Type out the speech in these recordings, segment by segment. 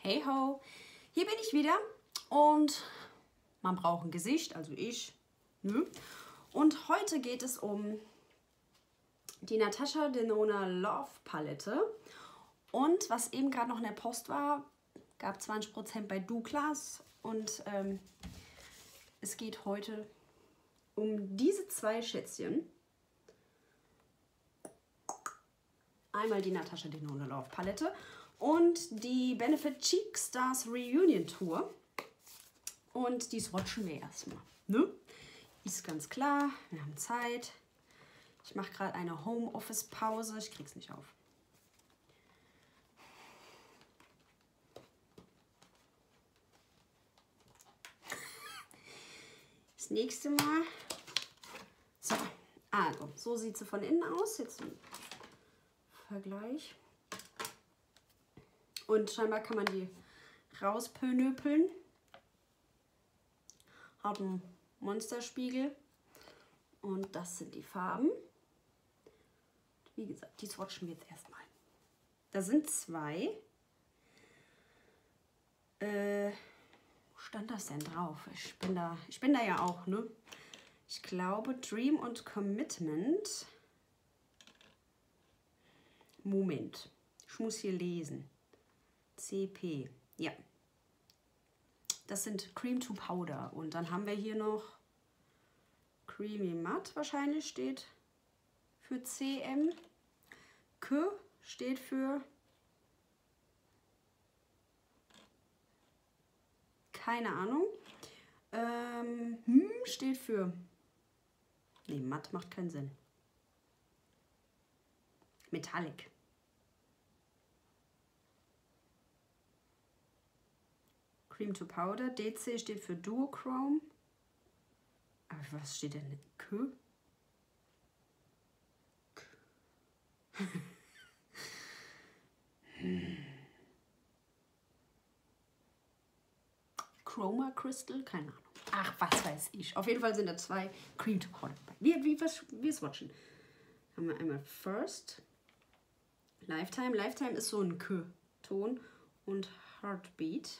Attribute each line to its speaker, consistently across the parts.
Speaker 1: Hey ho, hier bin ich wieder und man braucht ein Gesicht, also ich. Und heute geht es um die Natasha Denona Love Palette. Und was eben gerade noch in der Post war, gab 20% bei Douglas. Und es geht heute um diese zwei Schätzchen. Einmal die Natasha Denona Love Palette und die Benefit Cheek Stars Reunion Tour. Und die swatchen wir erstmal. Ne? Ist ganz klar, wir haben Zeit. Ich mache gerade eine Homeoffice-Pause. Ich krieg's nicht auf. Das nächste Mal. So, also, so sieht sie von innen aus. Jetzt ein Vergleich. Und scheinbar kann man die rauspönöpeln. Hat einen Monsterspiegel. Und das sind die Farben. Wie gesagt, die swatchen wir jetzt erstmal. Da sind zwei. Wo stand das denn drauf? Ich bin da ja auch, ne? Ich glaube Dream und Commitment. Moment. Ich muss hier lesen. CP. Ja. Das sind Cream to Powder. Und dann haben wir hier noch Creamy Matte wahrscheinlich steht für CM. K steht für keine Ahnung. Steht für nee, matt macht keinen Sinn. Metallic. Cream to Powder. DC steht für Duochrome. Aber was steht denn? K? Chroma Crystal? Keine Ahnung. Ach, was weiß ich. Auf jeden Fall sind da zwei Cream to Powder dabei. Wir swatchen. Haben wir einmal First. Lifetime. Lifetime ist so ein K-Ton. Und Heartbeat.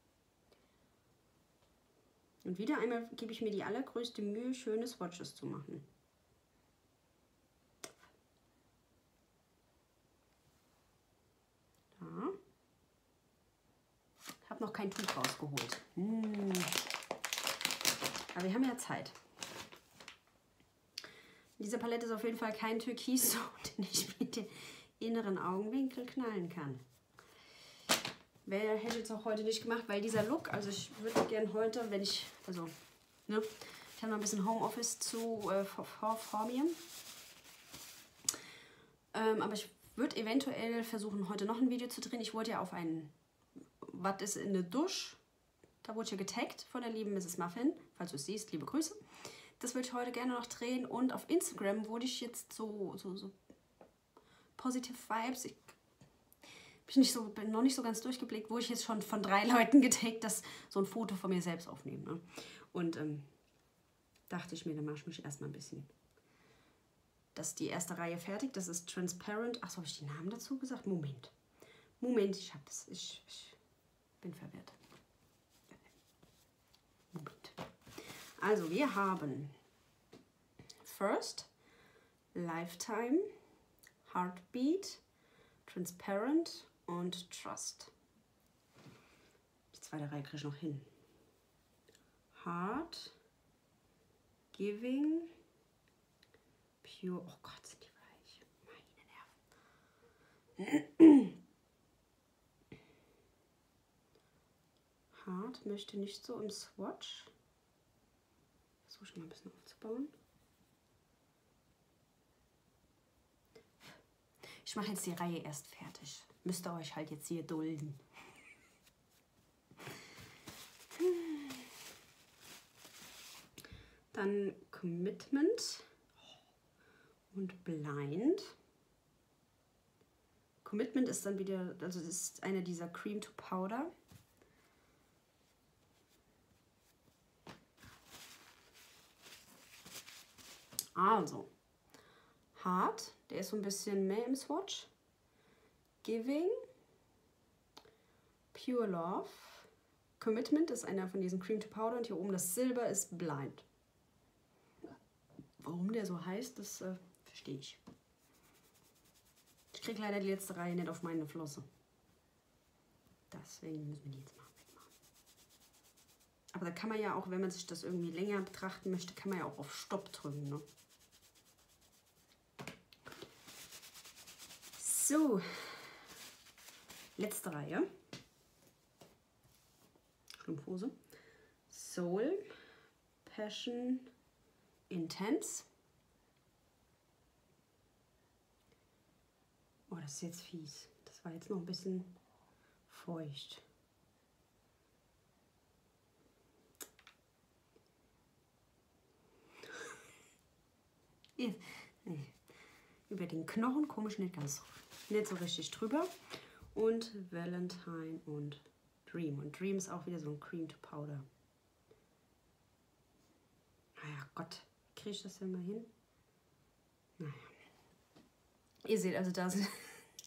Speaker 1: Und wieder einmal gebe ich mir die allergrößte Mühe, schöne Swatches zu machen. Da. Ich habe noch kein Tuch rausgeholt. Aber wir haben ja Zeit. Diese Palette ist auf jeden Fall kein Türkis, den ich mit den inneren Augenwinkel knallen kann. Wer hätte es auch heute nicht gemacht, weil dieser Look, also ich würde gerne heute, wenn ich, also, ne, ich habe noch ein bisschen Homeoffice vor mir. Aber ich würde eventuell versuchen, heute noch ein Video zu drehen. Ich wollte ja auf einen, was ist in der Dusche, da wurde ich ja getaggt von der lieben Mrs. Muffin, falls du es siehst, liebe Grüße. Das würde ich heute gerne noch drehen und auf Instagram wurde ich jetzt so Positive Vibes, bin noch nicht so ganz durchgeblickt, wo ich jetzt schon von 3 Leuten getaggt, dass so ein Foto von mir selbst aufnehmen. Ne? Und dachte ich mir, dann mache ich mich erstmal ein bisschen. Das ist die erste Reihe fertig. Das ist Transparent. Achso, habe ich die Namen dazu gesagt? Moment, ich habe das. Ich bin verwirrt. Moment. Also, wir haben First, Lifetime, Heartbeat, Transparent und Trust. Die zweite Reihe kriege ich noch hin. Heart, Giving, Pure. Oh Gott, sind die weich. Meine Nerven. Heart möchte nicht so im Swatch. Versuche ich mal ein bisschen aufzubauen. Ich mache jetzt die Reihe erst fertig. Müsst ihr euch halt jetzt hier dulden. Dann Commitment und Blind. Commitment ist dann wieder, also das ist eine dieser Cream to Powder. Also, Heart, der ist so ein bisschen mehr im Swatch. Giving, Pure Love. Commitment ist einer von diesen Cream to Powder und hier oben das Silber ist Blind. Warum der so heißt, das verstehe ich. Ich kriege leider die letzte Reihe nicht auf meine Flosse. Deswegen müssen wir die jetzt mal wegmachen. Aber da kann man ja auch, wenn man sich das irgendwie länger betrachten möchte, kann man ja auch auf Stopp drücken. Ne? So, letzte Reihe. Strumpfhose. Soul, Passion, Intense. Oh, das ist jetzt fies. Das war jetzt noch ein bisschen feucht. Über den Knochen komisch nicht so richtig drüber. Und Valentine und Dream. Und Dream ist auch wieder so ein Cream to Powder. Naja, Gott, kriege ich das denn mal hin? Naja. Ihr seht also, da sind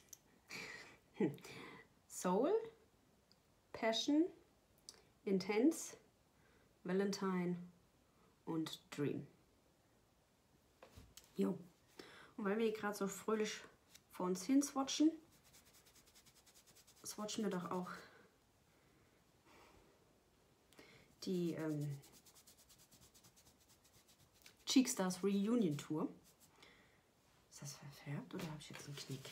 Speaker 1: Soul, Passion, Intense, Valentine und Dream. Jo. Und weil wir hier gerade so fröhlich vor uns hin swatchen wir doch auch die Cheekstars Reunion Tour. Ist das verfärbt oder habe ich jetzt einen Knick?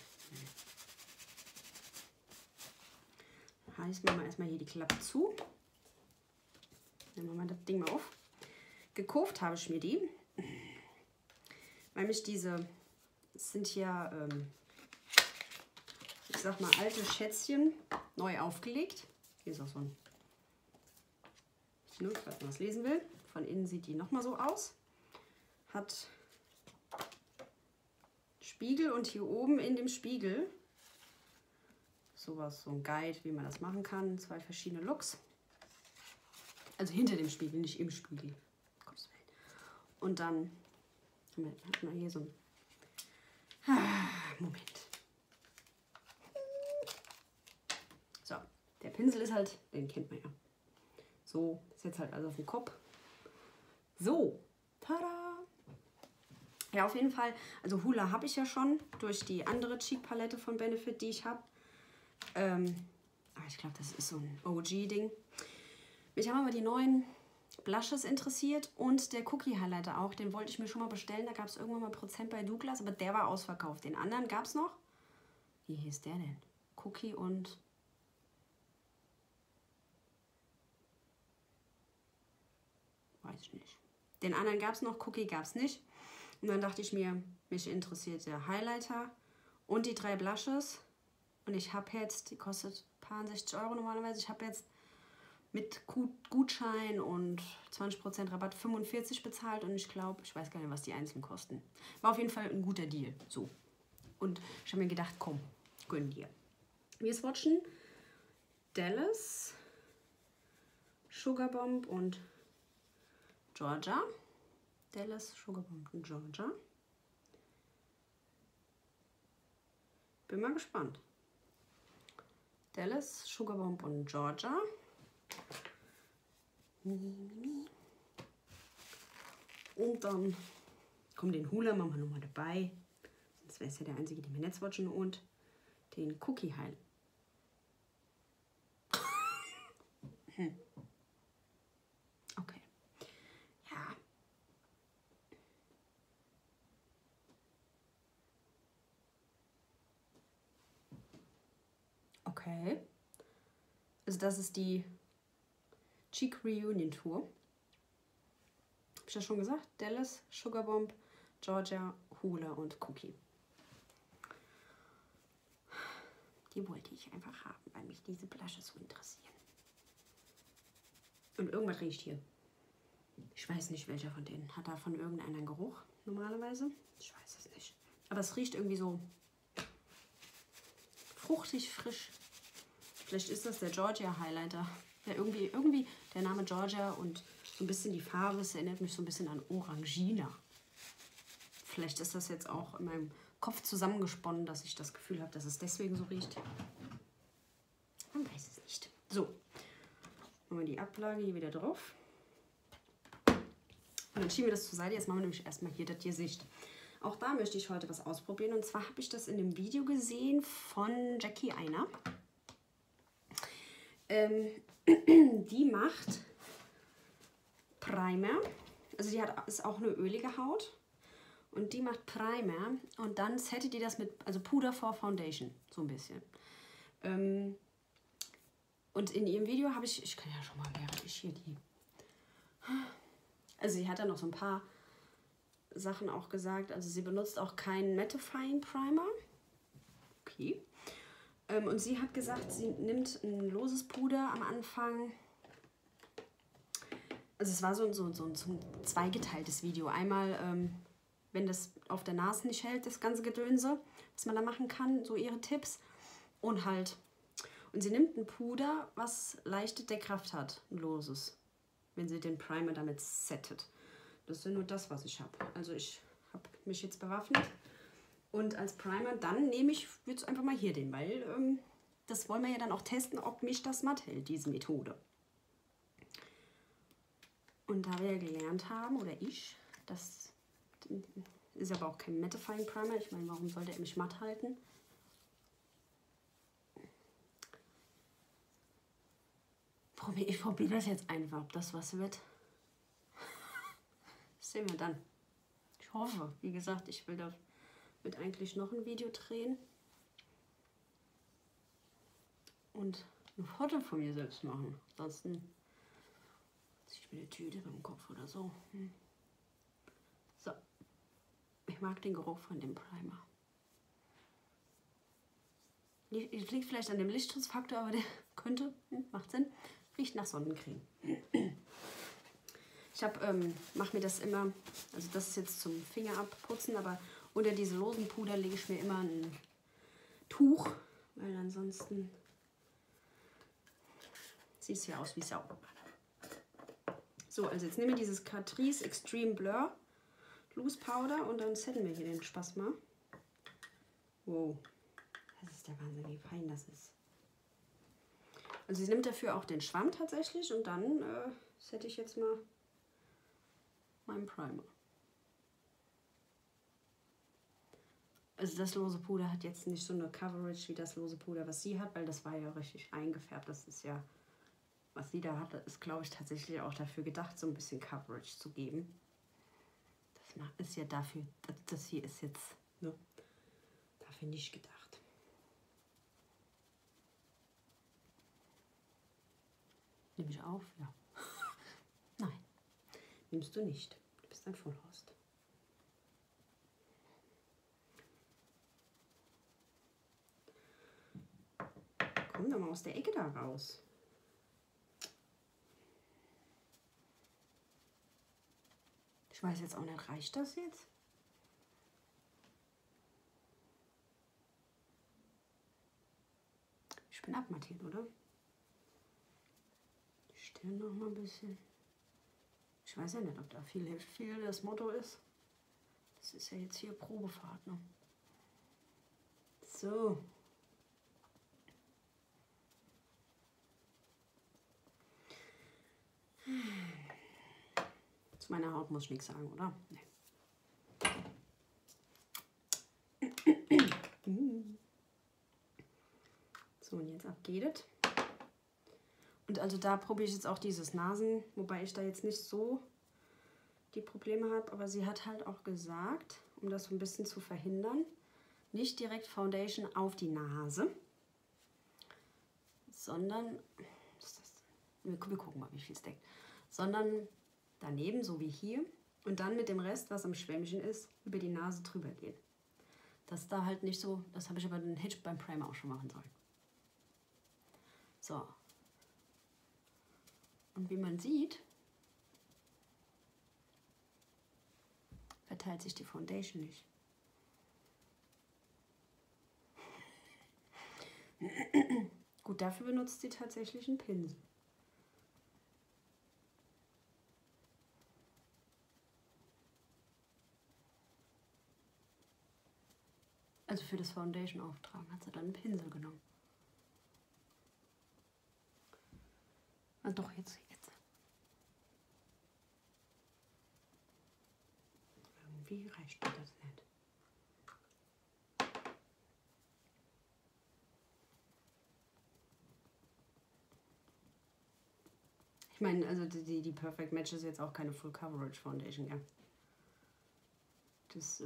Speaker 1: Nee. Heißt, machen wir erstmal hier die Klappe zu. Nehmen wir mal das Ding mal auf. Gekauft habe ich mir die, weil mich diese, das sind ja, ich sag mal, alte Schätzchen neu aufgelegt. Hier ist auch so ein, falls man was lesen will. Von innen sieht die nochmal so aus. Hat Spiegel und hier oben in dem Spiegel sowas, so ein Guide, wie man das machen kann. 2 verschiedene Looks. Also hinter dem Spiegel, nicht im Spiegel. Und dann hat man hier so ein Moment. So, der Pinsel ist halt, den kennt man ja. So, ist jetzt halt also auf dem Kopf. So, tada! Ja, auf jeden Fall, also Hoola habe ich ja schon durch die andere Cheek Palette von Benefit, die ich habe. Ich glaube, das ist so ein OG-Ding. Mich haben aber die neuen Blushes interessiert und der Cookie Highlighter auch. Den wollte ich mir schon mal bestellen. Da gab es irgendwann mal Prozent bei Douglas, aber der war ausverkauft. Den anderen gab es noch. Wie hieß der denn? Cookie und... Weiß ich nicht. Den anderen gab es noch, Cookie gab es nicht. Und dann dachte ich mir, mich interessiert der Highlighter und die 3 Blushes. Und ich habe jetzt, die kostet ein paar 60 € normalerweise. Ich habe jetzt mit Gutschein und 20% Rabatt 45 bezahlt. Und ich glaube, ich weiß gar nicht, was die einzeln kosten. War auf jeden Fall ein guter Deal. So. Und ich habe mir gedacht, komm, gönn dir. Wir swatchen Dallas, Sugar Bomb und Georgia. Dallas, Sugar Bomb und Georgia. Bin mal gespannt. Dallas, Sugar Bomb und Georgia. Und dann kommt den Hoola, machen wir nochmal dabei. Sonst wäre es ja der einzige, den wir nicht swatchen. Und den Cookie Highlight. Okay. Ja. Okay. Also das ist die Cheek Reunion Tour. Habe ich das schon gesagt? Dallas, Sugar Bomb, Georgia, Hoola und Cookie. Die wollte ich einfach haben, weil mich diese Blushes so interessieren. Und irgendwas riecht hier. Ich weiß nicht, welcher von denen. Hat davon irgendeinen Geruch normalerweise? Ich weiß es nicht. Aber es riecht irgendwie so fruchtig, frisch. Vielleicht ist das der Georgia Highlighter. Ja, irgendwie der Name Georgia und so ein bisschen die Farbe, es erinnert mich so ein bisschen an Orangina. Vielleicht ist das jetzt auch in meinem Kopf zusammengesponnen, dass ich das Gefühl habe, dass es deswegen so riecht. Man weiß es nicht. wir die Ablage hier wieder drauf. Und dann schieben wir das zur Seite. Jetzt machen wir nämlich erstmal hier das Gesicht. Auch da möchte ich heute was ausprobieren. Und zwar habe ich das in dem Video gesehen von Jackie Aina. Die macht Primer. Also die ist auch eine ölige Haut. Und die macht Primer. Und dann settet die das mit, also Puder for Foundation. So ein bisschen. Und in ihrem Video habe ich kann ja schon mal, während ich hier die... Also sie hat da noch so ein paar Sachen auch gesagt. Also sie benutzt auch keinen Mattifying Primer. Okay. Und sie hat gesagt, sie nimmt ein loses Puder am Anfang. Also es war so ein zweigeteiltes Video. Einmal, wenn das auf der Nase nicht hält, das ganze Gedönse, was man da machen kann, so ihre Tipps. Und sie nimmt ein Puder, was leichte Deckkraft hat, ein loses, wenn sie den Primer damit settet. Das ist ja nur das, was ich habe. Also ich habe mich jetzt bewaffnet. Und als Primer, dann nehme ich jetzt einfach mal hier den, weil das wollen wir ja dann auch testen, ob mich das matt hält, diese Methode. Und da wir ja gelernt haben, oder ich, das ist aber auch kein Mattifying Primer. Ich meine, warum sollte er mich matt halten? Ich probiere das jetzt einfach, ob das was wird. Das sehen wir dann. Ich hoffe, wie gesagt, ich will da wird eigentlich noch ein Video drehen und ein Foto von mir selbst machen. Ansonsten ziehe ich mir eine Tüte beim Kopf oder so. So, ich mag den Geruch von dem Primer. Liegt vielleicht an dem Lichtschutzfaktor, aber der könnte, macht Sinn, riecht nach Sonnencreme. Ich mache mir das immer, also das ist jetzt zum Finger abputzen, aber unter diese losen Puder lege ich mir immer ein Tuch, weil ansonsten sieht es ja aus wie Sau. So, also jetzt nehmen wir dieses Catrice Extreme Blur Loose Powder und dann setten wir hier den Spaß mal. Wow, das ist der Wahnsinn, wie fein das ist. Also sie nimmt dafür auch den Schwamm tatsächlich und dann sette ich jetzt mal meinen Primer. Also das lose Puder hat jetzt nicht so eine Coverage wie das lose Puder, was sie hat, weil das war ja richtig eingefärbt. Das ist ja, was sie da hat, ist glaube ich tatsächlich auch dafür gedacht, so ein bisschen Coverage zu geben. Das ist ja dafür, das hier ist jetzt, ne, dafür nicht gedacht. Nehme ich auf? Ja. Nein, nimmst du nicht. Du bist ein Vollhorst. Komm doch mal aus der Ecke da raus. Ich weiß jetzt auch nicht, reicht das jetzt? Ich bin abmattiert, oder? Die Stirn noch mal ein bisschen. Ich weiß ja nicht, ob da viel hilft. Viel das Motto ist. Das ist ja jetzt hier Probefahrt, ne? So. Zu meiner Haut muss ich nichts sagen, oder? Nee. So, und jetzt ab geht es. Und also da probiere ich jetzt auch dieses Nasen, wobei ich da jetzt nicht so die Probleme habe, aber sie hat halt auch gesagt, um das so ein bisschen zu verhindern, nicht direkt Foundation auf die Nase, sondern, wir gucken mal, wie viel es deckt, sondern daneben, so wie hier, und dann mit dem Rest, was am Schwämmchen ist, über die Nase drüber gehen. Das da halt nicht so, das habe ich aber den Hitch beim Primer auch schon machen sollen. So. Und wie man sieht, verteilt sich die Foundation nicht. Gut, dafür benutzt sie tatsächlich einen Pinsel. Also für das Foundation auftragen hat sie dann einen Pinsel genommen. Ah, doch, jetzt. Irgendwie reicht mir das nicht. Ich meine, also die Perfect Match ist jetzt auch keine Full Coverage Foundation, ja. Das,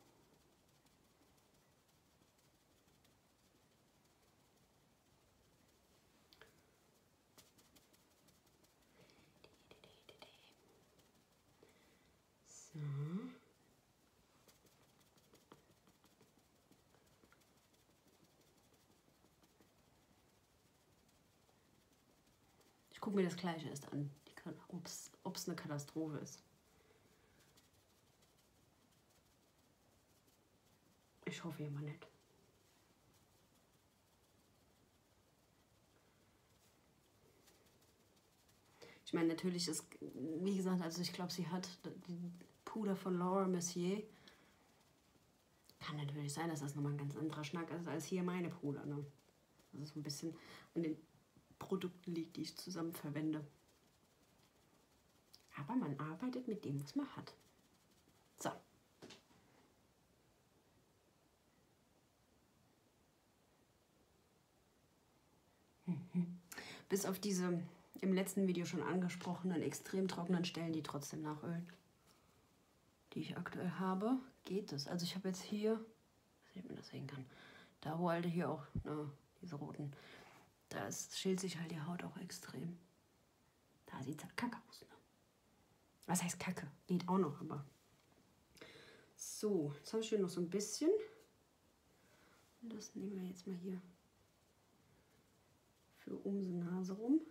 Speaker 1: so. Ich gucke mir das Gleiche erst an, ob es eine Katastrophe ist. Ich hoffe immer nicht. Ich meine, natürlich ist, wie gesagt, also ich glaube, sie hat die Puder von Laura Mercier. Kann natürlich sein, dass das nochmal ein ganz anderer Schnack ist als hier meine Puder. Ne? Das ist so ein bisschen an den Produkten liegt, die ich zusammen verwende. Aber man arbeitet mit dem, was man hat. So. Bis auf diese im letzten Video schon angesprochenen extrem trockenen Stellen, die trotzdem nachölen, die ich aktuell habe, geht es. Also ich habe jetzt hier, sieht man das sehen kann, da wo halt hier auch, diese roten, da schält sich halt die Haut auch extrem. Da sieht es halt kacke aus. Ne? Was heißt kacke? Geht auch noch, aber. So, jetzt habe ich hier noch so ein bisschen. Und das nehmen wir jetzt mal hier für um die Nase rum.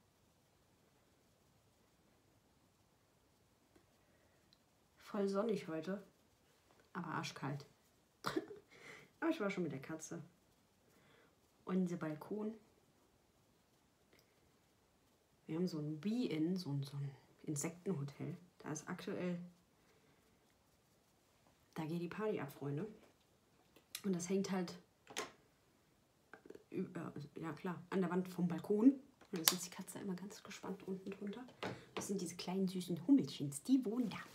Speaker 1: Voll sonnig heute, aber arschkalt. Aber ich war schon mit der Katze. Und der Balkon. Wir haben so ein Bee-In, so ein Insektenhotel. Da ist aktuell, da geht die Party ab, Freunde. Und das hängt halt, ja klar, an der Wand vom Balkon. Und da sitzt die Katze immer ganz gespannt unten drunter. Das sind diese kleinen süßen Hummelchens, die wohnen da.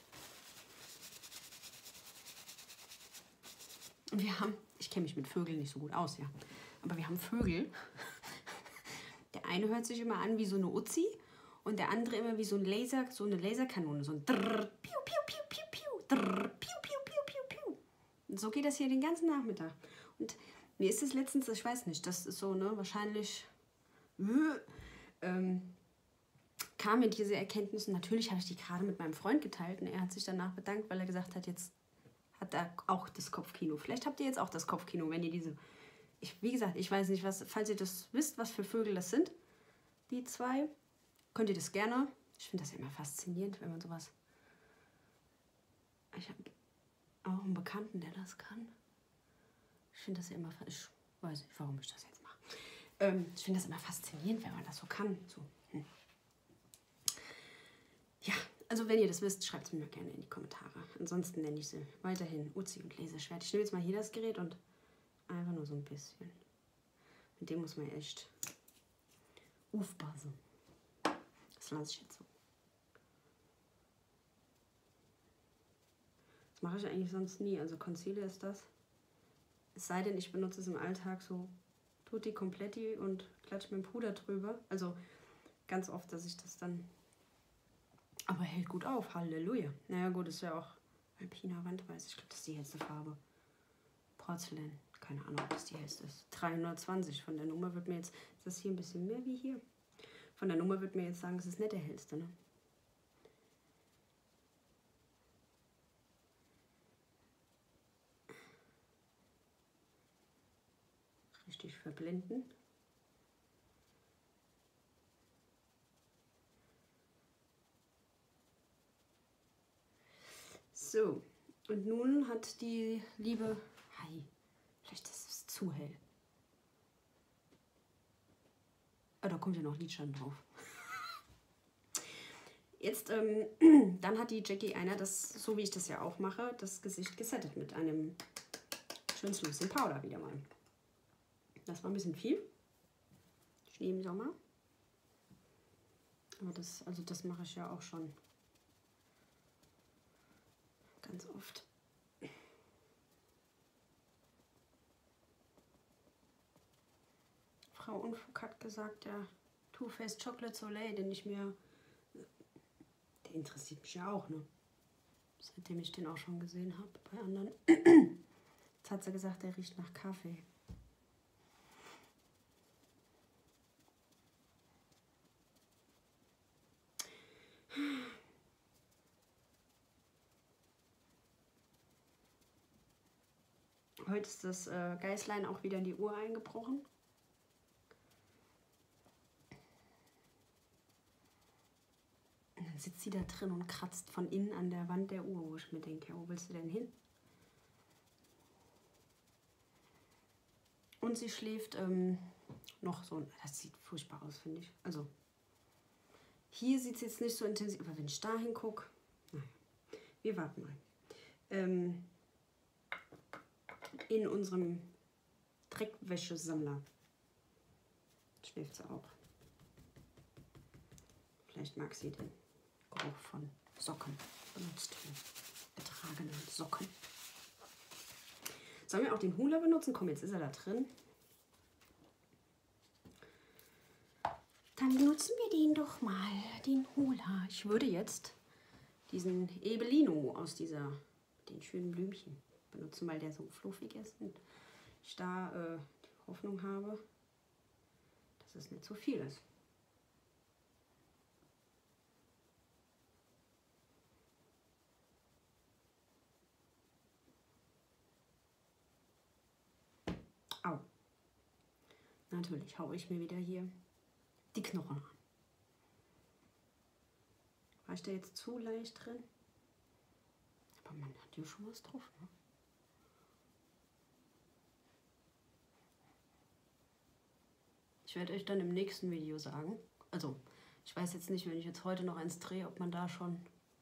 Speaker 1: Und wir haben, ich kenne mich mit Vögeln nicht so gut aus, ja, aber wir haben Vögel. Der eine hört sich immer an wie so eine Uzi und der andere immer wie so ein Laser, so eine Laserkanone, so ein Drrr, piu, piu, piu, piu, piu, Drrr, piu, piu, piu, piu, piu. Und so geht das hier den ganzen Nachmittag. Und mir ist es letztens, ich weiß nicht, das ist so, ne, wahrscheinlich kam mir diese Erkenntnis und natürlich habe ich die gerade mit meinem Freund geteilt und er hat sich danach bedankt, weil er gesagt hat, jetzt hat er auch das Kopfkino. Vielleicht habt ihr jetzt auch das Kopfkino, wenn ihr diese... wie gesagt, ich weiß nicht, was, falls ihr das wisst, was für Vögel das sind, die zwei, könnt ihr das gerne. Ich finde das ja immer faszinierend, wenn man sowas... Ich habe auch einen Bekannten, der das kann. Ich finde das ja immer... Ich weiß nicht, warum ich das jetzt mache. Ich finde das immer faszinierend, wenn man das so kann. So. Ja, also wenn ihr das wisst, schreibt es mir gerne in die Kommentare. Ansonsten nenne ich sie weiterhin Uzi und Laserschwert. Ich nehme jetzt mal hier das Gerät und einfach nur so ein bisschen. Mit dem muss man echt aufpassen. Das lasse ich jetzt so. Das mache ich eigentlich sonst nie. Also Concealer ist das. Es sei denn, ich benutze es im Alltag so tutti kompletti und klatsche mit dem Puder drüber. Also ganz oft, dass ich das dann... Aber hält gut auf, Halleluja. Naja gut, ist ja auch Alpina Wandweiß. Ich glaube, das ist die hellste Farbe. Porzellan. Keine Ahnung, ob das die hellste ist. 320 von der Nummer wird mir jetzt... Ist das hier ein bisschen mehr wie hier? Von der Nummer wird mir jetzt sagen, es ist nicht der hellste, ne? Richtig verblenden. So, und nun hat die liebe... Hi, vielleicht ist es zu hell. Oh, da kommt ja noch Lidschatten drauf. Jetzt, dann hat die Jackie Aina, das, so wie ich das ja auch mache, das Gesicht gesettet mit einem translucent Powder wieder mal. Das war ein bisschen viel. Schnee im Sommer. Aber das mache ich ja auch schon ganz oft. Frau Unfug hat gesagt, der Too Faced Chocolate Soleil, der interessiert mich ja auch, ne? Seitdem ich den auch schon gesehen habe bei anderen. Jetzt hat sie gesagt, der riecht nach Kaffee. Heute ist das Geißlein auch wieder in die Uhr eingebrochen. Und dann sitzt sie da drin und kratzt von innen an der Wand der Uhr, wo ich mir denke, ja, wo willst du denn hin? Und sie schläft noch so, das sieht furchtbar aus, finde ich. Also hier sieht es jetzt nicht so intensiv, aber wenn ich da hingucke, naja, wir warten mal. In unserem Dreckwäschesammler schläft sie auch. Vielleicht mag sie den Geruch von Socken benutzt, von getragenen Socken. Sollen wir auch den Hula benutzen? Komm, jetzt ist er da drin. Dann benutzen wir den doch mal, den Hula. Ich würde jetzt diesen Ebelino aus den schönen Blümchen benutzen, weil der so fluffig ist und ich da die Hoffnung habe, dass es nicht so viel ist. Au. Natürlich haue ich mir wieder hier die Knochen an. War ich da jetzt zu leicht drin? Aber man hat ja schon was drauf, ne? Ich werde euch dann im nächsten Video sagen. Also, ich weiß jetzt nicht, wenn ich jetzt heute noch eins drehe, ob man da schon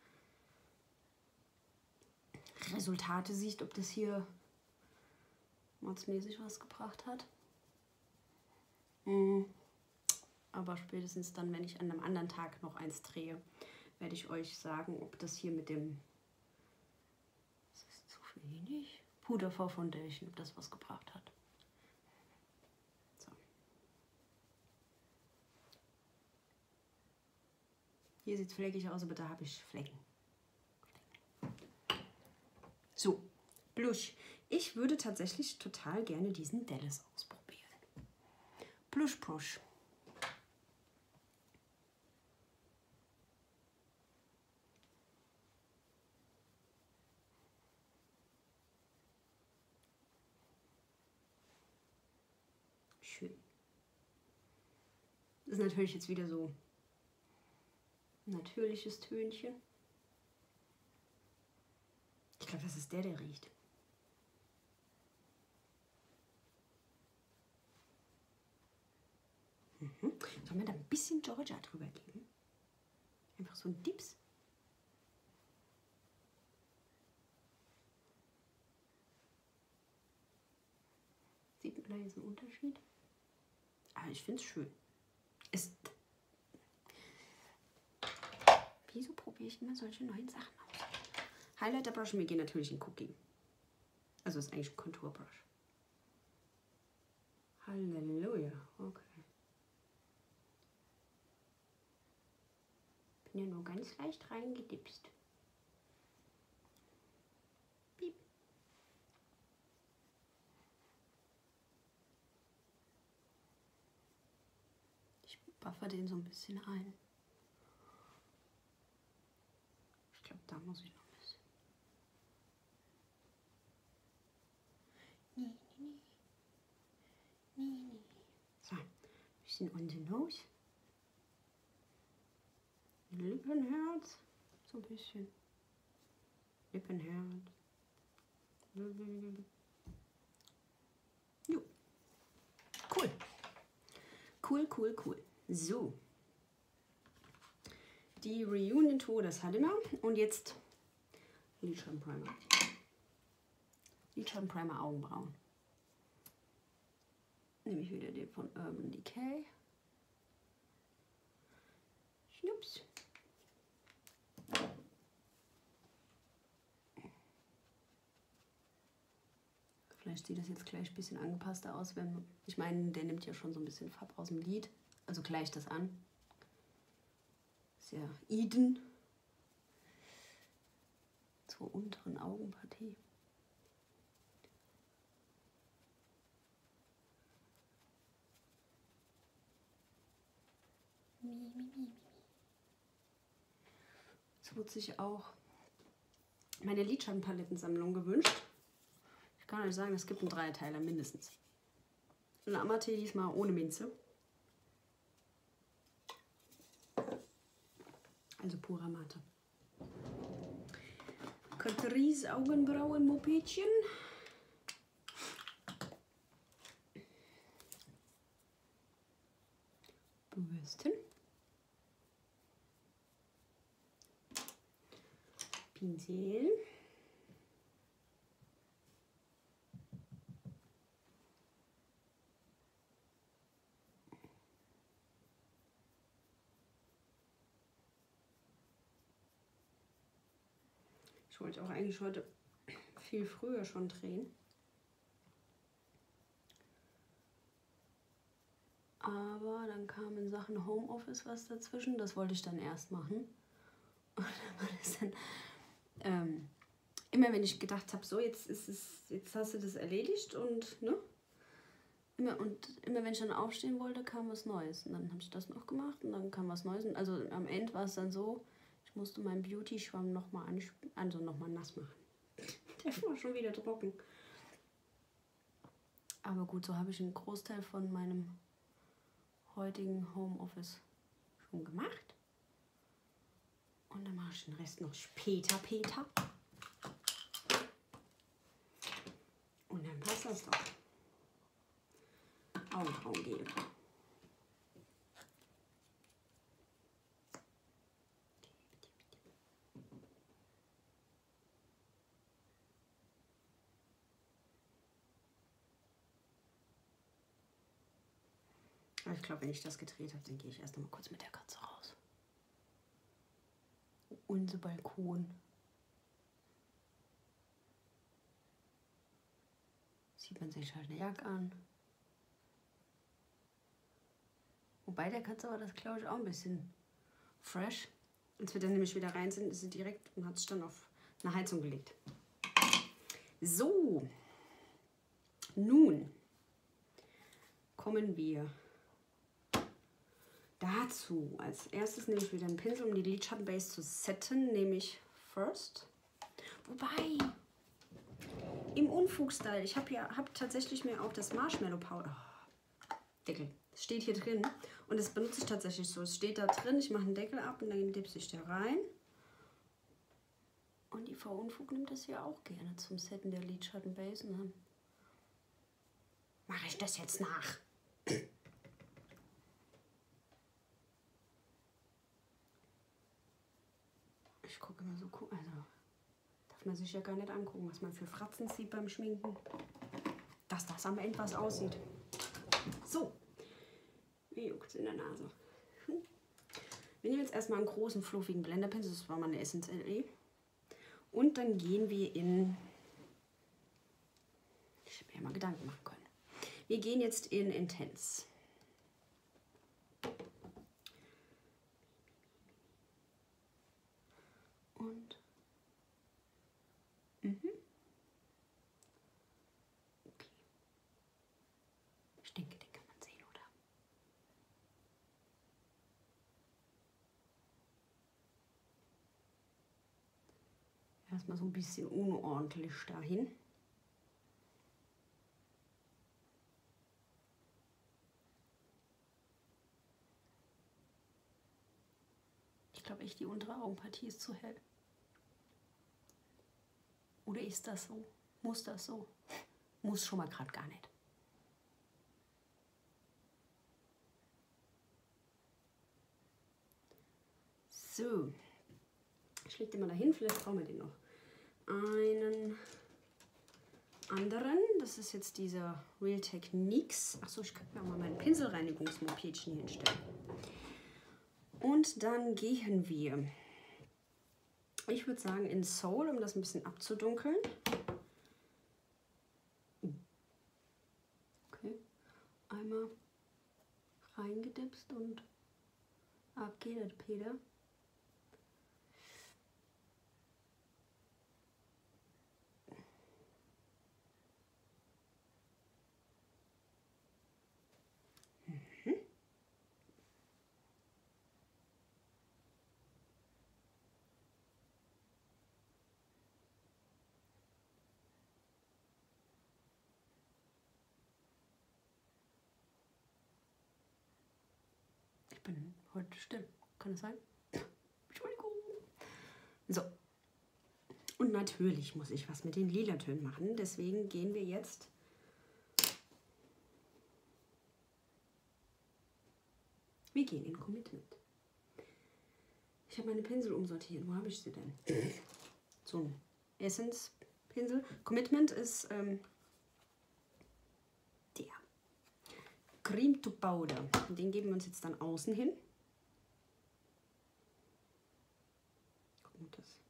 Speaker 1: Resultate sieht, ob das hier mordsmäßig was gebracht hat. Aber spätestens dann, wenn ich an einem anderen Tag noch eins drehe, werde ich euch sagen, ob das hier mit dem, das ist zu wenig, Puder for Foundation, ob das was gebracht hat. So. Hier sieht es fleckig aus, aber da habe ich Flecken. So, Blush. Ich würde tatsächlich total gerne diesen Dallas ausprobieren. Blush Brush. Schön. Das ist natürlich jetzt wieder so ein natürliches Tönchen. Ich glaube, das ist der riecht. Sollen wir da ein bisschen Georgia drüber geben? Einfach so ein Dips. Sieht man da jetzt einen Unterschied? Aber ich finde es schön. Wieso probiere ich immer solche neuen Sachen aus? Highlighter Brush, mir gehen natürlich in Cookie. Also ist eigentlich ein Contour Brush. Halleluja, okay. Bin ja nur ganz leicht reingedipst. Piep. Ich buffer den so ein bisschen ein. Ich glaube, da muss ich noch ein bisschen. Nee. So, ein bisschen on the nose. Lippenherz. So ein bisschen. Lippenherz. Jo. Cool. So. Die Reunion Tour, das hatten wir. Und jetzt Lidschatten Primer. Lidschatten Primer Augenbrauen. Nehme ich wieder den von Urban Decay. Schnups. Vielleicht sieht das jetzt gleich ein bisschen angepasster aus, wenn, ich meine, der nimmt ja schon so ein bisschen Farbe aus dem Lid, also gleicht das an. Sehr Eden zur unteren Augenpartie. Es wurde sich auch meine Lidschattenpalettensammlung gewünscht. Ich kann euch sagen, es gibt einen Dreiteiler mindestens. Eine Amate diesmal ohne Minze. Also pure Amate. Catrice Augenbrauen Mopedchen. Bürsten. Pinsel. Ich wollte auch eigentlich heute viel früher schon drehen. Aber dann kam in Sachen Homeoffice was dazwischen. Das wollte ich dann erst machen. Und dann war das dann immer wenn ich gedacht habe, so jetzt hast du das erledigt und ne? Immer wenn ich dann aufstehen wollte, kam was Neues. Und dann habe ich das noch gemacht und dann kam was Neues. Und also am Ende war es dann so, ich musste meinen Beauty-Schwamm nochmal nass machen. Der war schon wieder trocken. Aber gut, so habe ich einen Großteil von meinem heutigen Homeoffice schon gemacht. Und dann mache ich den Rest noch später. Und dann passt das doch. Augenbrauen-Gel. Aber ich glaube, wenn ich das gedreht habe, dann gehe ich erst noch mal kurz mit der Katze raus. Unser Balkon. Sieht man sich halt eine Jacke an. Wobei der Katze war das, glaube ich, auch ein bisschen fresh. Als wir dann nämlich wieder rein sind, ist sie direkt und hat sich dann auf eine Heizung gelegt. So, nun kommen wir dazu. Als erstes nehme ich wieder einen Pinsel, um die Lidschattenbase zu setten, nehme ich First. Wobei, im Unfug-Style, ich habe tatsächlich mir auch das Marshmallow Powder, Deckel, das steht hier drin und das benutze ich tatsächlich so. Es steht da drin, ich mache einen Deckel ab und dann dipse ich da rein. Und die Frau Unfug nimmt das ja auch gerne zum Setten der Lidschattenbase und dann mache ich das jetzt nach. Ich gucke immer so cool, also darf man sich ja gar nicht angucken, was man für Fratzen sieht beim Schminken. Dass das am Ende was aussieht. So, mir juckt es in der Nase. Wir nehmen jetzt erstmal einen großen, fluffigen Blenderpinsel, das war meine Essence LE. Und dann gehen wir in, ich habe mir ja mal Gedanken machen können. Wir gehen jetzt in Intense. Und okay. Ich denke, den kann man sehen, oder? Erstmal so ein bisschen unordentlich dahin. Ich glaube echt, die untere Augenpartie ist zu hell. Oder ist das so? Muss das so? Muss schon mal gerade gar nicht. So. Ich lege den mal dahin, vielleicht brauchen wir den noch. Einen anderen, das ist jetzt dieser Real Techniques. Achso, ich könnte mir auch mal mein Pinselreinigungsmopedchen hinstellen. Und dann gehen wir, ich würde sagen, in Soul, um das ein bisschen abzudunkeln. Okay, einmal reingedipst und ab geht das, Peter. Ich bin heute still. Kann es sein? Entschuldigung. So. Und natürlich muss ich was mit den Lilatönen machen. Deswegen gehen wir jetzt in Commitment. Ich habe meine Pinsel umsortiert. Wo habe ich sie denn? So ein Essence-Pinsel. Commitment ist der Cream to Powder. Den geben wir uns jetzt dann außen hin. Gucken wir das.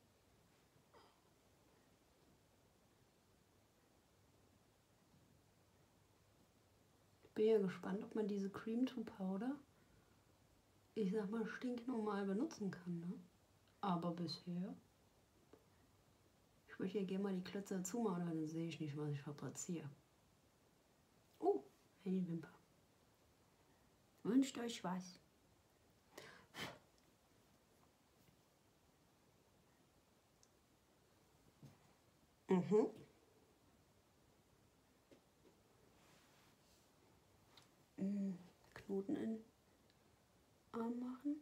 Speaker 1: Ich bin ja gespannt, ob man diese Cream to Powder, ich sag mal, stinknormal benutzen kann. Ne? Aber bisher, ich möchte ja gerne mal die Klötze dazu machen, dann sehe ich nicht, was ich verplatziere. Oh, eine Wimper. Wünscht euch was. Knoten in Arm machen.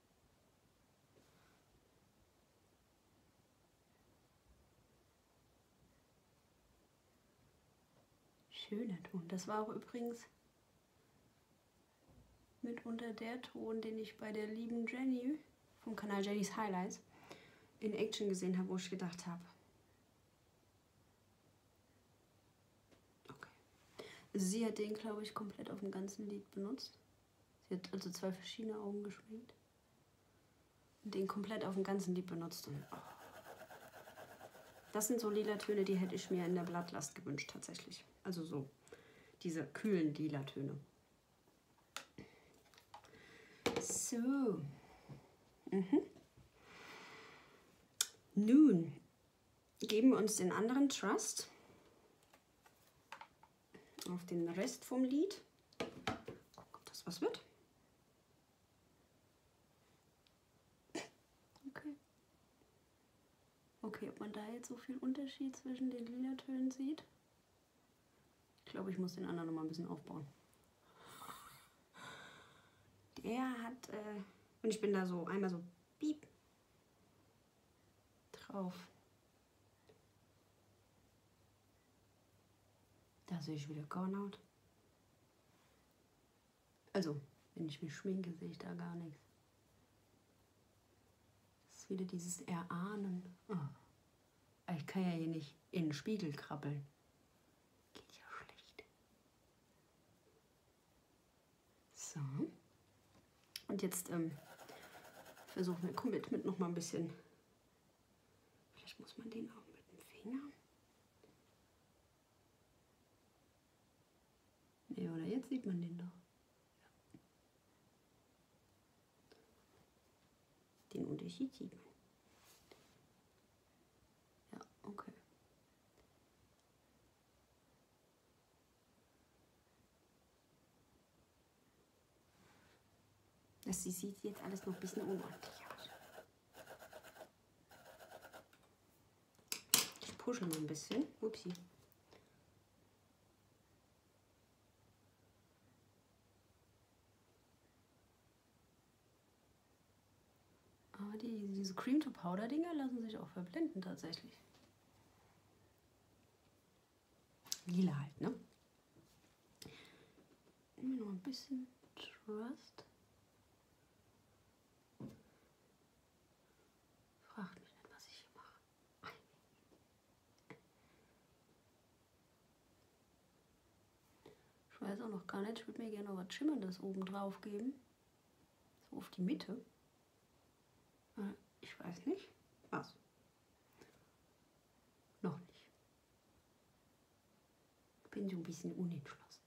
Speaker 1: Schöner Ton. Das war auch übrigens mitunter der Ton, den ich bei der lieben Jenny vom Kanal Jenny's Highlights in Action gesehen habe, wo ich gedacht habe, okay. Sie hat den, glaube ich, komplett auf dem ganzen Lied benutzt. Sie hat also 2 verschiedene Augen geschminkt und den komplett auf dem ganzen Lied benutzt. Und, oh. Das sind so lila Töne, die hätte ich mir in der Blattlast gewünscht tatsächlich. Also so diese kühlen lila Töne. So. Nun geben wir uns den anderen Trust auf den Rest vom Lid. Gucken, ob das was wird. Okay. Okay, ob man da jetzt so viel Unterschied zwischen den lila Tönen sieht. Ich glaube, ich muss den anderen noch mal ein bisschen aufbauen. Der hat, und ich bin da so einmal so piep drauf. Da sehe ich wieder Gone-out. Also, wenn ich mich schminke, sehe ich da gar nichts. Das ist wieder dieses Erahnen. Oh. Ich kann ja hier nicht in den Spiegel krabbeln. Geht ja schlecht. So. Und jetzt versuchen wir Commitment noch mal ein bisschen. Vielleicht muss man den auch mit dem Finger. Nee, oder jetzt sieht man den doch. Ja. Den Unterschied sieht man. Ja, okay. Das sieht jetzt alles noch ein bisschen unordentlich aus. Ich pushe mal ein bisschen. Upsi. Aber diese Cream-to-Powder-Dinger lassen sich auch verblenden tatsächlich. Lila halt, ne? Nehmen wir noch ein bisschen Trust. Fragt mich nicht, was ich hier mache. Ich weiß auch noch gar nicht, ich würde mir gerne noch was Schimmerndes oben drauf geben. auf die Mitte. Ich weiß nicht. Was? Noch nicht. Ich bin so ein bisschen unentschlossen.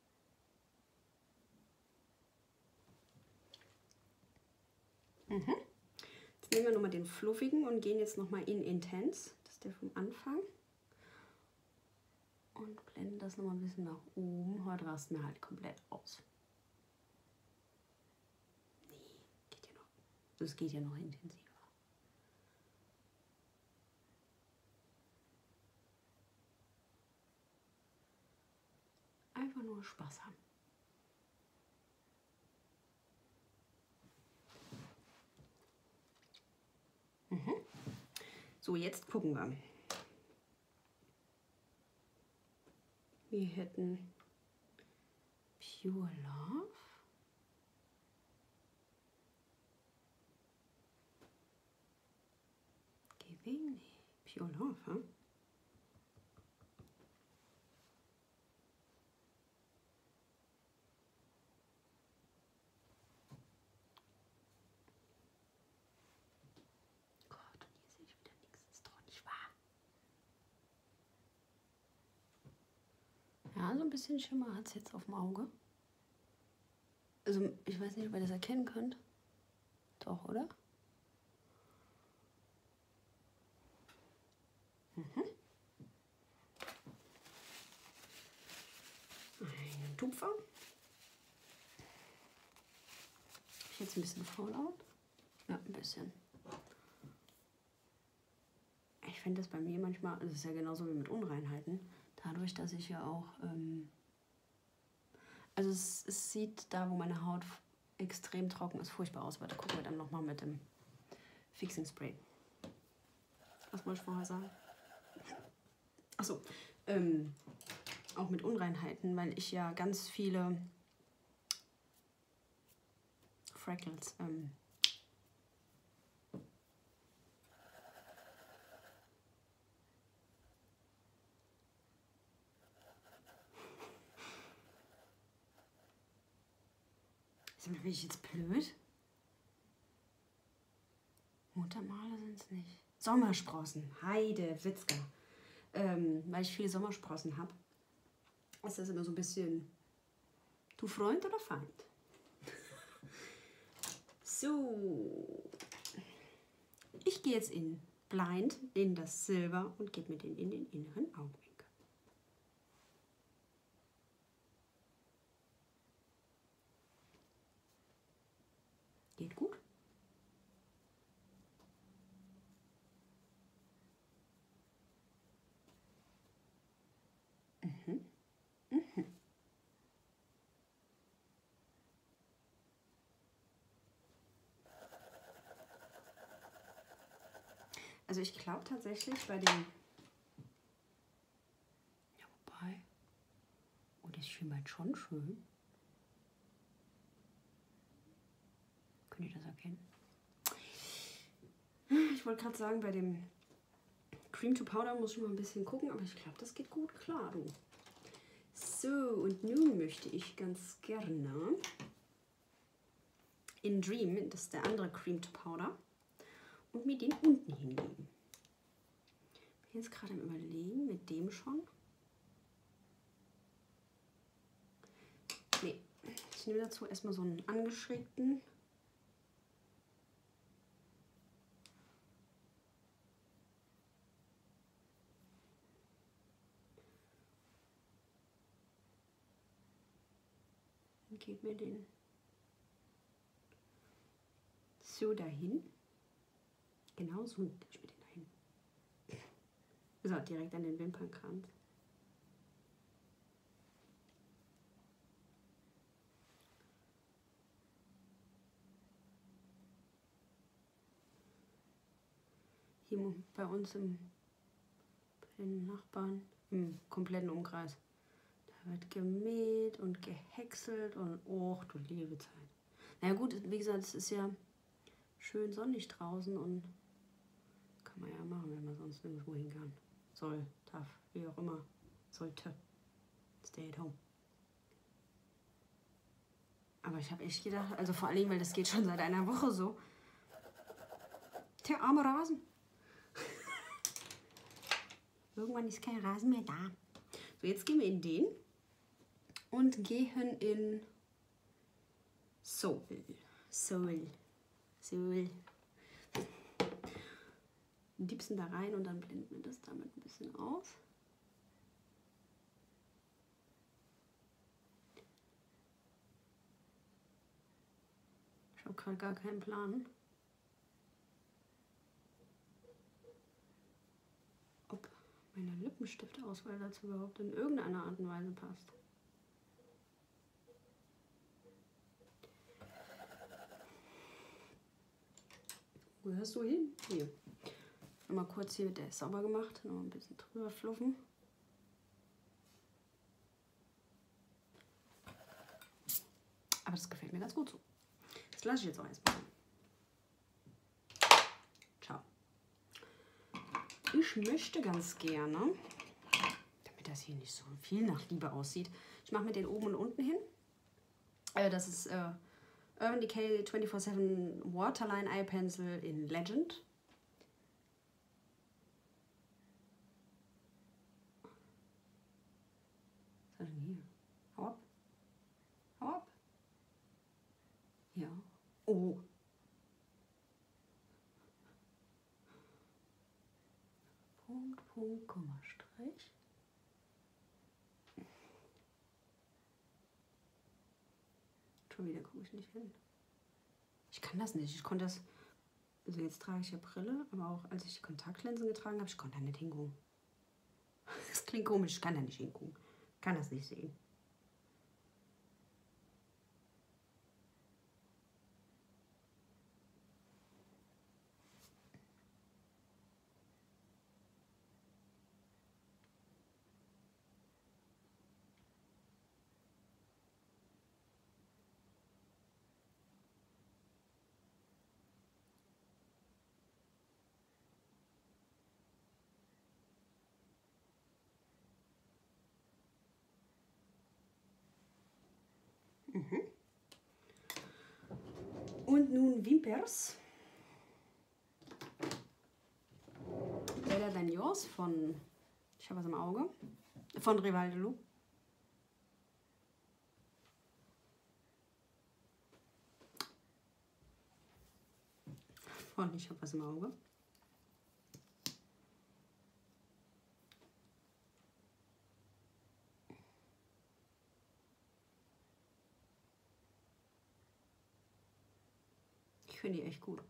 Speaker 1: Jetzt nehmen wir nochmal den fluffigen und gehen jetzt nochmal in Intense. Das ist der vom Anfang. Und blenden das nochmal ein bisschen nach oben. Heute rasten wir halt komplett aus. Nee, geht ja noch. Das geht ja noch intensiver. Einfach nur Spaß haben. So, jetzt gucken wir. Wir hätten Pure Love. Giving? Nee. Pure Love, hm? Gott, und hier sehe ich wieder nichts. Das ist doch nicht wahr. Ja, so ein bisschen Schimmer hat es jetzt auf dem Auge. Also, ich weiß nicht, ob ihr das erkennen könnt. Doch, oder? Einen Tupfer. Ich jetzt ein bisschen Fallout. Ja, ein bisschen. Ich finde das bei mir manchmal, also es ist ja genauso wie mit Unreinheiten, dadurch, dass ich ja auch, also es sieht da, wo meine Haut extrem trocken ist, furchtbar aus. Warte, gucken wir dann nochmal mit dem Fixing Spray. Was wollte ich vorher sagen? Achso, auch mit Unreinheiten, weil ich ja ganz viele Freckles, bin ich jetzt blöd? Muttermale sind es nicht. Sommersprossen, Heide, Witzka. Weil ich viele Sommersprossen habe, ist das immer so ein bisschen, du Freund oder Feind? So, ich gehe jetzt in Blind in das Silber und gebe mir den in den inneren Augenwinkel. Geht gut? Also ich glaube tatsächlich bei dem... Ja, wobei... Oh, das schimmert schon schön. Könnt ihr das erkennen? Ich wollte gerade sagen, bei dem Cream to Powder muss ich mal ein bisschen gucken, aber ich glaube, das geht gut klar, du. So, und nun möchte ich ganz gerne in Dream, das ist der andere Cream to Powder, und mir den unten hinlegen. Ich bin jetzt gerade am Überlegen, mit dem schon. Nee, ich nehme dazu erstmal so einen angeschrägten. Und gebe mir den so dahin. Genau so lege ich mir den dahin. So, direkt an den Wimpernkranz. Hier bei uns bei den Nachbarn, im kompletten Umkreis. Da wird gemäht und gehäckselt und och, du liebe Zeit. Na ja, gut, wie gesagt, es ist ja schön sonnig draußen und kann man ja machen, wenn man sonst nirgendwo hin kann. Soll, darf, wie auch immer, sollte. Stay at home. Aber ich habe echt gedacht, also vor allem, weil das geht schon seit einer Woche so. Der arme Rasen. Irgendwann ist kein Rasen mehr da. So, jetzt gehen wir in den und gehen in Soul. Soul. Soul. Diepsen da rein und dann blenden wir das damit ein bisschen aus. Ich habe gerade gar keinen Plan, ob meine Lippenstiftauswahl dazu überhaupt in irgendeiner Art und Weise passt. Wo hörst du hin? Hier. Mal kurz hier, der ist sauber gemacht, noch ein bisschen drüber fluffen. Aber das gefällt mir ganz gut so. Das lasse ich jetzt auch erstmal. Ciao. Ich möchte ganz gerne, damit das hier nicht so viel nach Liebe aussieht, ich mache mir den oben und unten hin. Das ist Urban Decay 24/7 Waterline Eye Pencil in Legend. Was ist denn hier? Hau ab. Hau ab. Ja. Oh. Punkt, Punkt, Komma, Strich. Schon wieder gucke ich nicht hin. Ich kann das nicht. Ich konnte das. Also jetzt trage ich ja Brille, aber auch als ich die Kontaktlinsen getragen habe, ich konnte da nicht hingucken. Das klingt komisch, ich kann da nicht hingucken. Ich kann das nicht sehen. Und nun Wimpers. Better Than Yours von, ich habe was im Auge, von Rival de Loup. Von Ich habe was im Auge. Ich finde die echt gut.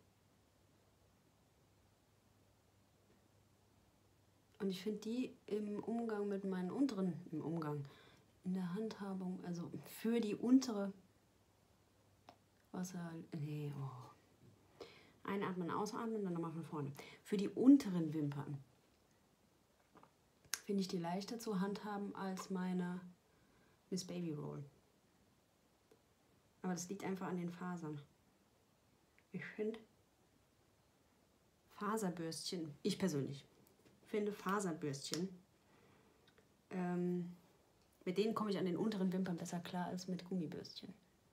Speaker 1: Und ich finde die im Umgang mit meinen unteren, in der Handhabung, also für die untere Wasser, nee, oh. Einatmen, ausatmen, dann nochmal von vorne. Für die unteren Wimpern finde ich die leichter zu handhaben als meine Miss Baby Roll. Aber das liegt einfach an den Fasern. Ich finde Faserbürstchen, ich persönlich finde Faserbürstchen, mit denen komme ich an den unteren Wimpern besser klar als mit Gummibürstchen.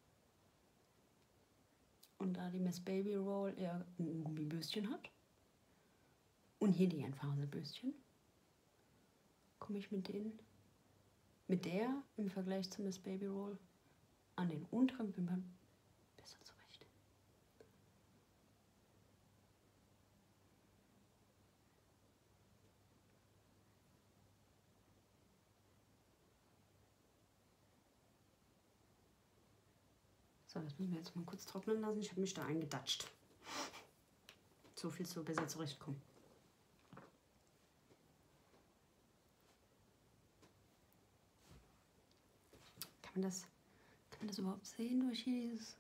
Speaker 1: Und da die Miss Baby Roll eher ein Gummibürstchen hat und hier die ein Faserbürstchen, komme ich mit der im Vergleich zu Miss Baby Roll an den unteren Wimpern besser zurecht. So, das müssen wir jetzt mal kurz trocknen lassen. Ich habe mich da eingedatscht. So viel zu besser zurechtkommen. Kann man das überhaupt sehen durch hier dieses?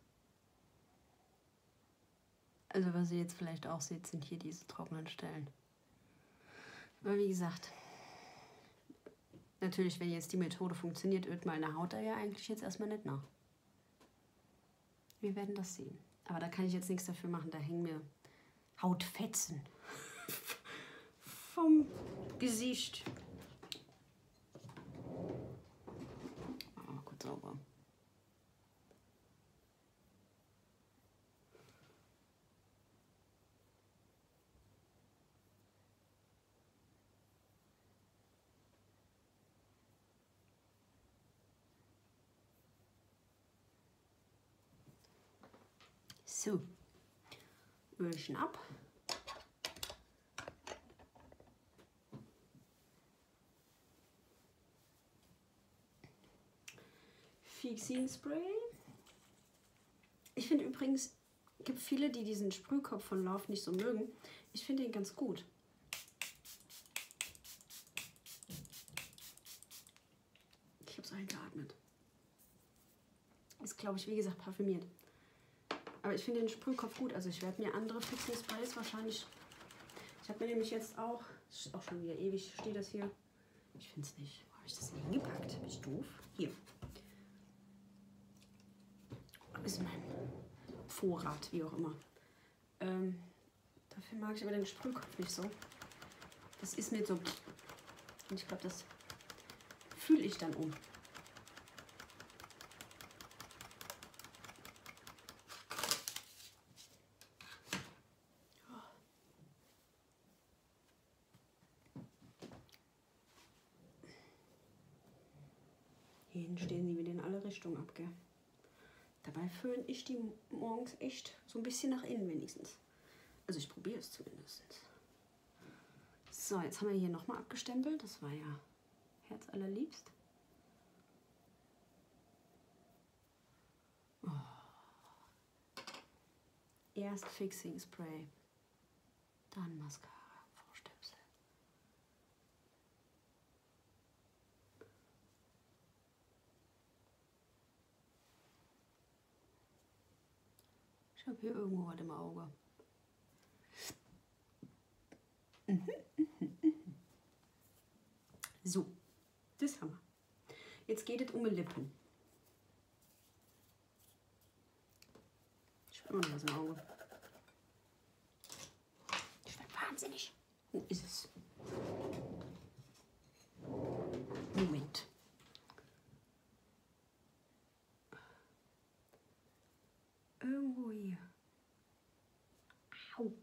Speaker 1: Also was ihr jetzt vielleicht auch seht, sind hier diese trockenen Stellen. Aber wie gesagt, natürlich, wenn jetzt die Methode funktioniert, ölt meine Haut da ja eigentlich jetzt erstmal nicht nach. Wir werden das sehen. Aber da kann ich jetzt nichts dafür machen. Da hängen mir Hautfetzen vom Gesicht. Mal kurz sauber. So, Ölchen ab. Fixing Spray. Ich finde übrigens, es gibt viele, die diesen Sprühkopf von Love nicht so mögen. Ich finde ihn ganz gut. Ich habe es eingeatmet. Ist, glaube ich, wie gesagt, parfümiert. Aber ich finde den Sprühkopf gut. Also ich werde mir andere Fixing Sprays wahrscheinlich... Ich habe mir nämlich jetzt auch... Ist auch schon wieder ewig, steht das hier. Ich finde es nicht. Wo habe ich das denn hingepackt? Bin ich doof? Hier. Das ist mein Vorrat, wie auch immer. Dafür mag ich aber den Sprühkopf nicht so. Das ist mir so... Und ich glaube, das fühle ich dann um. Hier stehen sie wieder in alle Richtungen ab, gell? Dabei föhne ich die morgens echt so ein bisschen nach innen wenigstens. Also ich probiere es zumindest. So, jetzt haben wir hier nochmal abgestempelt. Das war ja herzallerliebst. Oh. Erst Fixing Spray, dann Mascara, Vorstöpsel. Ich habe hier irgendwo was im Auge. So, das haben wir. Jetzt geht es um die Lippen. Ich habe immer noch was im Auge. Ich werde wahnsinnig. Wo ist es? Moment. Irgendwo hier. Au.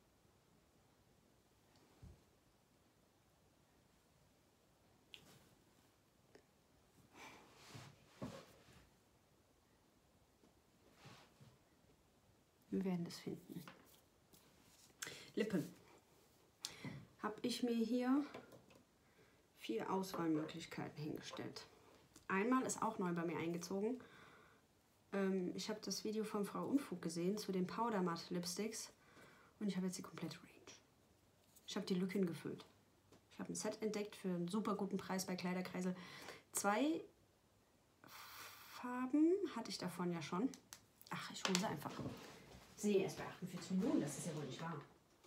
Speaker 1: Wir werden das finden. Lippen. Habe ich mir hier 4 Auswahlmöglichkeiten hingestellt. Einmal ist auch neu bei mir eingezogen. Ich habe das Video von Frau Unfug gesehen zu den Powder Matte Lipsticks und ich habe jetzt die komplette Range. Ich habe die Lücken gefüllt. Ich habe ein Set entdeckt für einen super guten Preis bei Kleiderkreisel. 2 Farben hatte ich davon ja schon. Ach, ich hole sie einfach. Sie erst bei 48 Minuten, das ist ja wohl nicht wahr.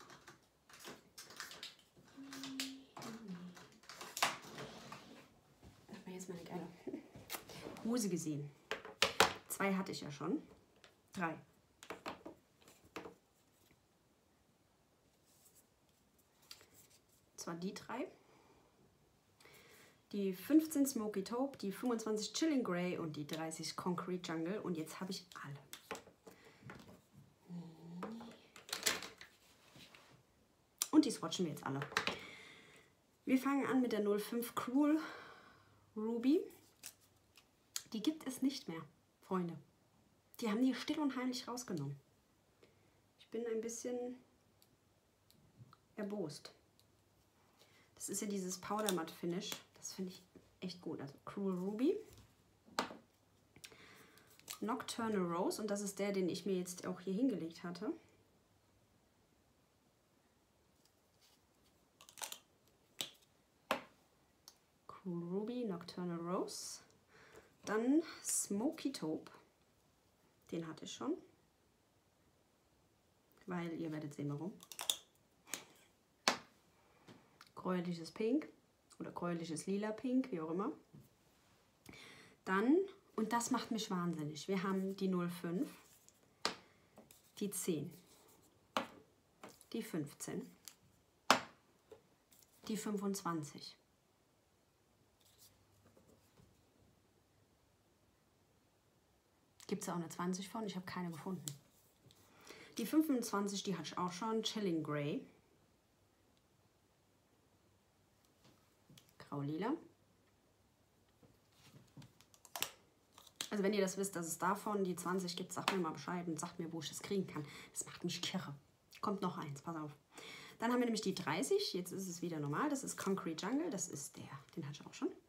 Speaker 1: Da hat man jetzt meine geile Hose gesehen. 2 hatte ich ja schon. 3. Zwar die 3. Die 15 Smoky Taupe, die 25 Chilling Grey und die 30 Concrete Jungle. Und jetzt habe ich alle. Und die swatchen wir jetzt alle. Wir fangen an mit der 05 Cruel Ruby. Die gibt es nicht mehr, Freunde. Die haben die still und heimlich rausgenommen. Ich bin ein bisschen erbost. Das ist ja dieses Powder Matte Finish. Das finde ich echt gut. Also Cruel Ruby. Nocturnal Rose. Und das ist der, den ich mir jetzt auch hier hingelegt hatte. Cruel Ruby, Nocturnal Rose. Dann Smoky Taupe. Den hatte ich schon. Weil ihr werdet sehen, warum. Gräuliches Pink oder gräuliches Lila Pink, wie auch immer. Dann, und das macht mich wahnsinnig, wir haben die 05, die 10, die 15, die 25. Gibt es auch eine 20 von? Ich habe keine gefunden. Die 25, die hatte ich auch schon. Chilling Grey. Grau-Lila. Also wenn ihr das wisst, dass es davon die 20 gibt, sagt mir mal Bescheid und sagt mir, wo ich das kriegen kann. Das macht mich kirre. Kommt noch eins, pass auf. Dann haben wir nämlich die 30, jetzt ist es wieder normal, das ist Concrete Jungle, das ist der, den hatte ich auch schon.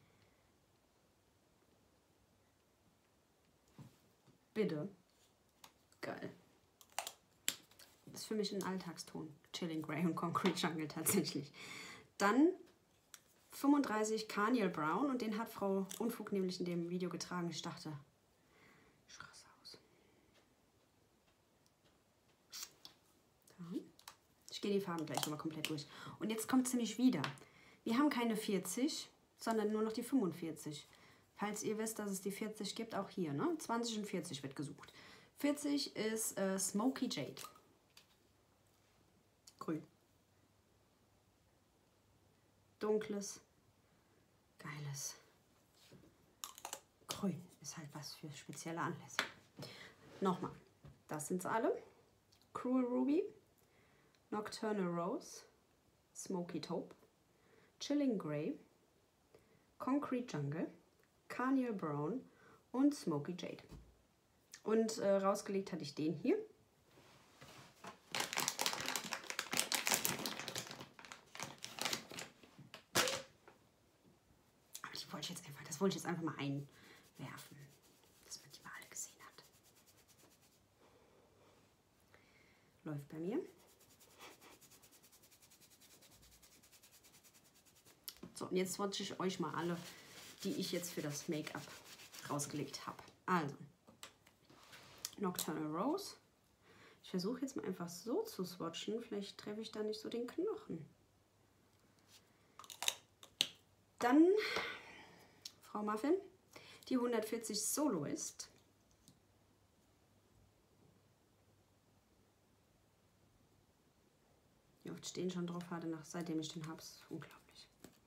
Speaker 1: Bitte. Geil. Das ist für mich ein Alltagston. Chilling Grey und Concrete Jungle tatsächlich. Dann 35 Carnival Brown und den hat Frau Unfug nämlich in dem Video getragen. Ich dachte, ich raste aus. Ich gehe die Farben gleich nochmal komplett durch. Und jetzt kommt es nämlich wieder. Wir haben keine 40, sondern nur noch die 45. Falls ihr wisst, dass es die 40 gibt, auch hier, ne? 20 und 40 wird gesucht. 40 ist Smoky Jade. Grün. Dunkles, geiles Grün. Ist halt was für spezielle Anlässe. Nochmal, das sind alle. Cruel Ruby, Nocturnal Rose, Smoky Taupe, Chilling Grey, Concrete Jungle, Carnival Brown und Smoky Jade. Und rausgelegt hatte ich den hier. Das wollte ich jetzt einfach mal einwerfen, dass man die mal alle gesehen hat. Läuft bei mir. So, und jetzt swatche ich euch mal alle, die ich jetzt für das Make-up rausgelegt habe. Also, Nocturnal Rose. Ich versuche jetzt mal einfach so zu swatchen. Vielleicht treffe ich da nicht so den Knochen. Dann Frau Muffin, die 140 Soloist. Wie oft stehen schon drauf hatte, seitdem ich den habe, ist unglaublich.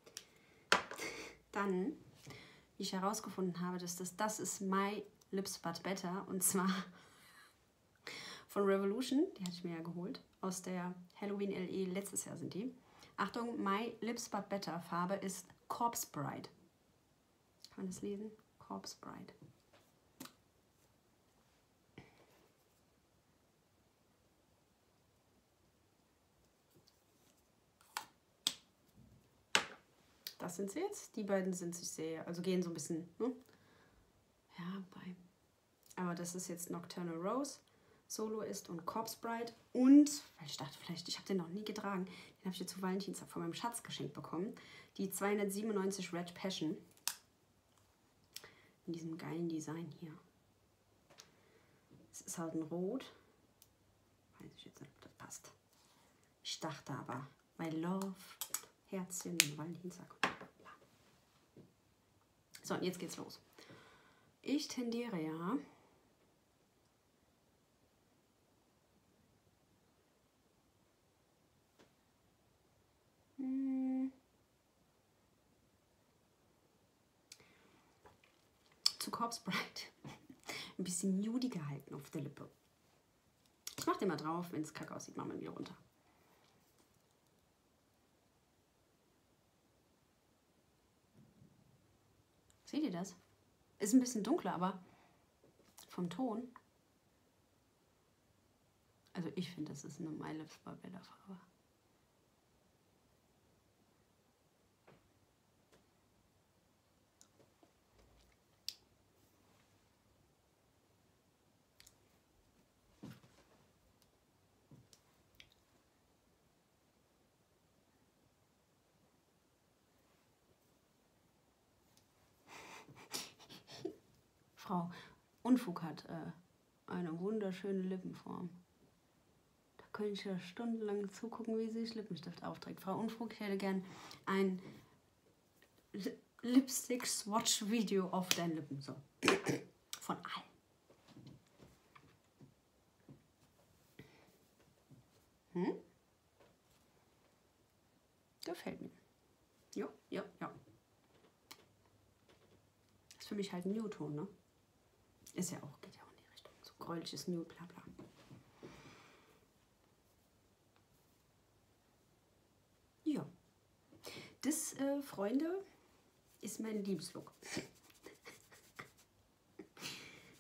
Speaker 1: Dann, wie ich herausgefunden habe, dass das ist My Lips But Better, und zwar von Revolution, die hatte ich mir ja geholt, aus der Halloween LE, letztes Jahr sind die. Achtung, My Lips But Better Farbe ist Corpse Bride. Kann man das lesen? Corpse Bride. Das sind sie jetzt. Die beiden sind sich sehr, also gehen so ein bisschen, ja, bei. Aber das ist jetzt Nocturnal Rose, Soloist und Corpse Bride. Und, weil ich dachte vielleicht, ich habe den noch nie getragen, den habe ich jetzt zu Valentinstag von meinem Schatz geschenkt bekommen. Die 297 Red Passion. In diesem geilen Design hier. Es ist halt ein Rot. Weiß ich jetzt nicht, ob das passt. Ich dachte aber, bei Love, Herzchen und Valentinstag. So, und jetzt geht's los. Ich tendiere ja zu Corpse Bride. Ein bisschen nude gehalten auf der Lippe. Ich mache den mal drauf, wenn es kacke aussieht, machen wir ihn wieder runter. Seht ihr das? Ist ein bisschen dunkler, aber vom Ton. Also ich finde, das ist eine My Lips But Better Farbe. Frau Unfug hat eine wunderschöne Lippenform. Da könnte ich ja stundenlang zugucken, wie sie sich Lippenstift aufträgt. Frau Unfug, ich hätte gern ein Lipstick-Swatch-Video auf deinen Lippen. So. Von allen. Gefällt mir. Ja, ja, ja. Ist für mich halt ein Nude-Ton, ne? Ist ja auch, geht ja auch in die Richtung. So gräuliches Nude, bla bla. Ja. Das, Freunde, ist mein Liebeslook.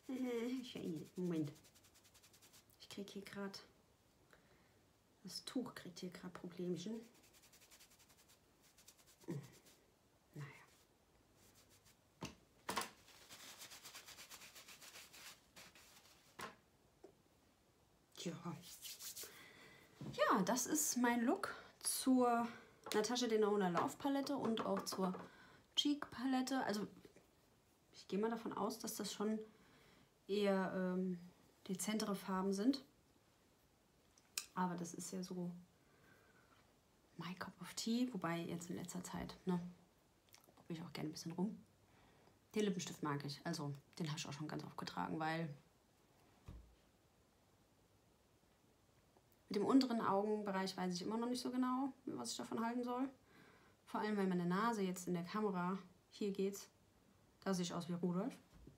Speaker 1: Moment. Ich kriege hier gerade... Das Tuch kriegt hier gerade Problemchen. Naja. Ja, das ist mein Look zur Natasha Denona Laufpalette und auch zur Cheek Palette. Also ich gehe mal davon aus, dass das schon eher dezentere Farben sind. Aber das ist ja so my cup of tea. Wobei jetzt in letzter Zeit, ne, probiere ich auch gerne ein bisschen rum. Den Lippenstift mag ich. Also den habe ich auch schon ganz oft getragen, weil mit dem unteren Augenbereich weiß ich immer noch nicht so genau, was ich davon halten soll. Vor allem, weil meine Nase jetzt in der Kamera, hier geht's, da sehe ich aus wie Rudolf.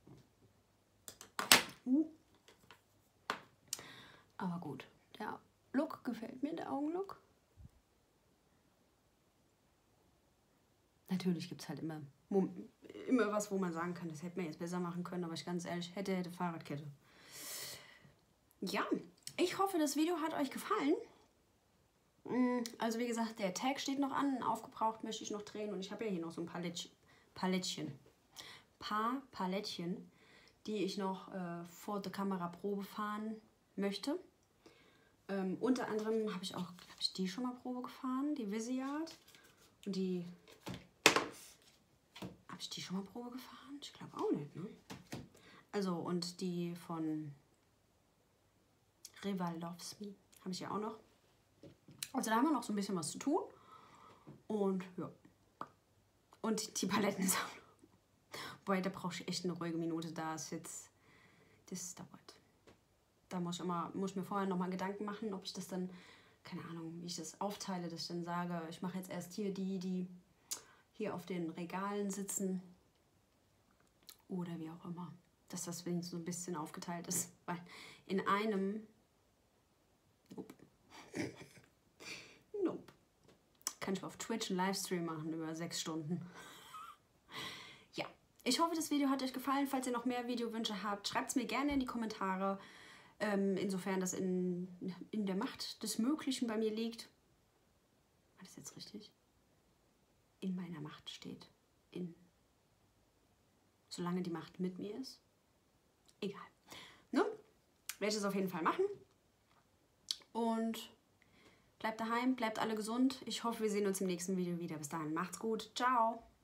Speaker 1: Aber gut, der Look gefällt mir, der Augenlook. Natürlich gibt es halt immer was, wo man sagen kann, das hätte man jetzt besser machen können, aber ich ganz ehrlich, hätte Fahrradkette. Ja, ich hoffe, das Video hat euch gefallen. Also wie gesagt, der Tag steht noch an, aufgebraucht möchte ich noch drehen und ich habe ja hier noch so ein paar Palettchen, die ich noch vor der Kamera Probe fahren möchte. Unter anderem habe ich die schon mal Probe gefahren, die Viseart. Und die... Habe ich die schon mal Probe gefahren? Ich glaube auch nicht, ne? Also, und die von Rival Loves Me habe ich ja auch noch. Also da haben wir noch so ein bisschen was zu tun. Und ja. Und die Paletten ist auch noch. Wobei, da brauche ich echt eine ruhige Minute. Das dauert. Da muss ich mir vorher nochmal Gedanken machen, ob ich das dann, keine Ahnung, wie ich das aufteile, dass ich dann sage, ich mache jetzt erst hier die hier auf den Regalen sitzen. Oder wie auch immer. Dass das wenigstens so ein bisschen aufgeteilt ist. Weil in einem... Nope. Kann ich auf Twitch einen Livestream machen über 6 Stunden. Ja, ich hoffe, das Video hat euch gefallen. Falls ihr noch mehr Videowünsche habt, schreibt es mir gerne in die Kommentare. Insofern das in der Macht des Möglichen bei mir liegt. War das jetzt richtig? In meiner Macht steht. Solange die Macht mit mir ist. Egal. Ne? Werde ich es auf jeden Fall machen. Und bleibt daheim, bleibt alle gesund. Ich hoffe, wir sehen uns im nächsten Video wieder. Bis dahin, macht's gut. Ciao.